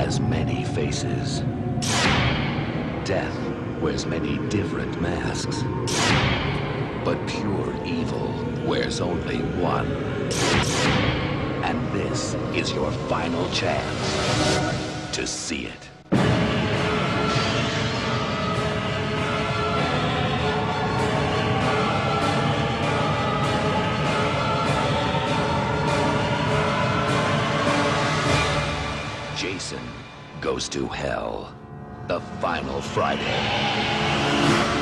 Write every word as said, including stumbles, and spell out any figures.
has many faces. Death wears many different masks. But pure evil wears only one. And this is your final chance to see it. Jason Goes to Hell, the final Friday.